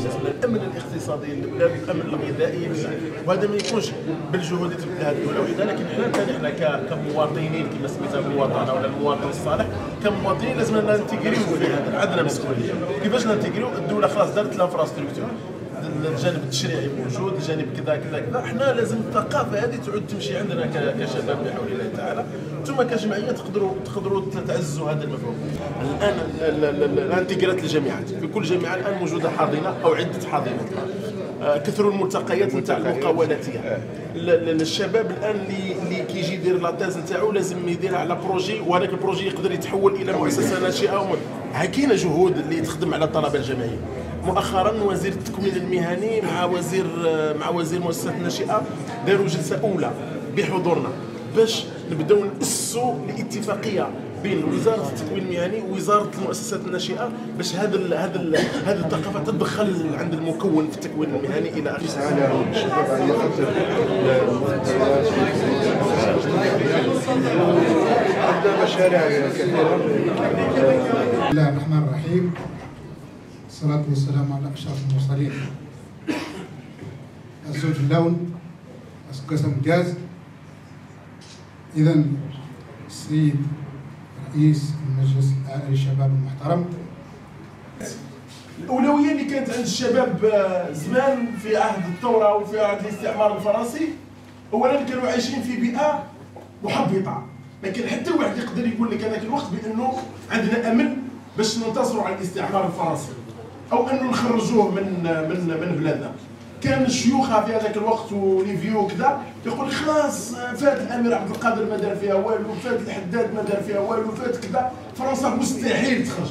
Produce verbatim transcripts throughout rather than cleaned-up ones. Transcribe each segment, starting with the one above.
من الامن الاقتصادي للبلاد والامن الغذائي للبلاد، وهذا ما يكونش بالجهود اللي تبذلها الدوله وحدها، لكن حنا ثاني حنا كمواطنين كما سميتها المواطنه ولا المواطن الصالح، كمواطنين لازم ننتجريو في هذا، عندنا مسؤوليه. كيفاش ننتجريو؟ الدوله خلاص دارت الانفراستركتور، الجانب التشريعي موجود، الجانب كذا كذا كذا، حنا لازم الثقافه هذه تعود تمشي عندنا كشباب بحول الله تعالى، ثم كجمعيه تقدروا تقدروا تعزوا هذا المفهوم. الان الانتجرات الجامعات، في كل جامعه الان موجوده حاضنه او عده حاضنات، كثروا الملتقيات نتاع المقاولاتيه. الشباب الان اللي اللي كيجي يدير لاطيز نتاعو لازم يديرها على بروجي، وهذاك البروجي يقدر يتحول الى مؤسسه ناشئه. ها كاينه جهود اللي تخدم على الطلبه الجامعيه. مؤخرا وزير التكوين المهني مع وزير مع وزير المؤسسات الناشئه داروا جلسه اولى بحضورنا باش نبداو ناسسوا الاتفاقيه بين وزاره التكوين المهني ووزاره المؤسسات الناشئه باش هذا هذا هذه الثقافه تدخل عند المكون في التكوين المهني الى اخره. عندنا مشاريع كثيره. بسم الله الرحمن الرحيم. الصلاة والسلام على أشرف المرسلين. الزوج اللون قسم جاز. إذا السيد رئيس المجلس الأعلى للشباب المحترم، الأولوية اللي كانت عند الشباب زمان في عهد الثورة وفي عهد الاستعمار الفرنسي، أولا كانوا عايشين في بيئة محبطة، ما كان حتى واحد يقدر يقول لك هذاك الوقت بأنه عندنا أمل باش ننتصروا على الاستعمار الفرنسي او انه نخرجوه من من من بلادنا. كان الشيوخ في هذاك الوقت وليفيو كذا يقول خلاص فات الامير عبد القادر ما دار فيها والو، فات الحداد ما دار فيها والو، فات كذا، فرنسا مستحيل تخرج.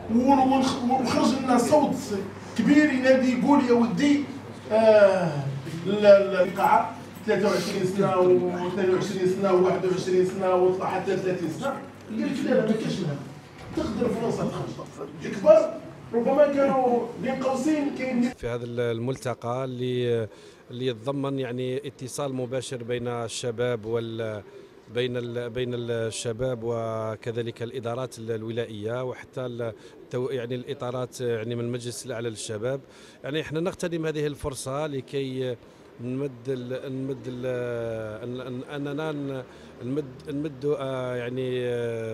وخرج لنا صوت كبير ينادي يقول يا ودي آه القاعه ثلاثة وعشرين سنه واثنين وعشرين سنه وواحد وعشرين سنه وطلع حتى ثلاثين سنه، قال لك لا ما كاينش منها، تقدر فرنسا تخرج. الكبار ربما كانوا بين قوسين كاين في هذا الملتقى اللي اللي يتضمن يعني اتصال مباشر بين الشباب وال بين ال بين الشباب وكذلك الادارات الولائيه وحتى يعني الاطارات يعني من المجلس الاعلى للشباب. يعني احنا نغتنم هذه الفرصه لكي نمد ال نمد ال اننا نمد نمد يعني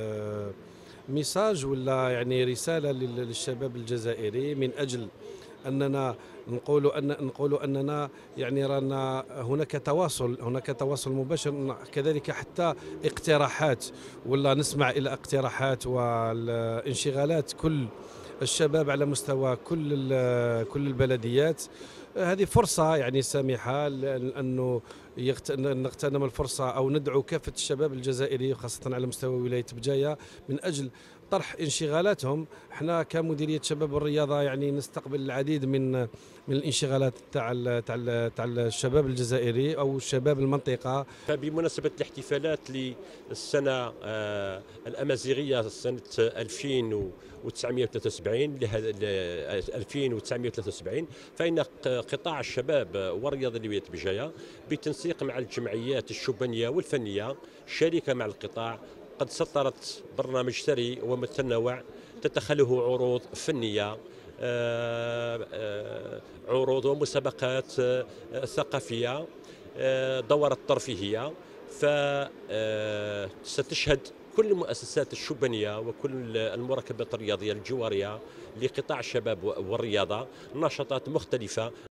ميساج ولا يعني رسالة للشباب الجزائري من أجل أننا نقول أن نقول أننا يعني رانا هناك تواصل هناك تواصل مباشر، كذلك حتى اقتراحات ولا نسمع إلى اقتراحات والانشغالات كل الشباب على مستوى كل كل البلديات. هذه فرصة يعني سامحة لأنه نغتنم الفرصة أو ندعو كافة الشباب الجزائري خاصة على مستوى ولاية بجاية من أجل طرح انشغالاتهم. احنا كمديرية شباب والرياضة يعني نستقبل العديد من من الانشغالات تاع تاع تاع الشباب الجزائري او شباب المنطقة. بمناسبة الاحتفالات للسنة الأمازيغية سنة ألفين وتسعمائة وثلاثة وسبعين ألفين وتسعمائة وثلاثة وسبعين، فإن قطاع الشباب والرياضة لولاية بجاية بالتنسيق مع الجمعيات الشبانية والفنية الشريكة مع القطاع قد سطرت برنامج ثري ومتنوع تتخلله عروض فنية، عروض ومسابقات ثقافية، دورات ترفيهية، فستشهد كل المؤسسات الشبانية وكل المركبات الرياضية الجوارية لقطاع الشباب والرياضة نشاطات مختلفة.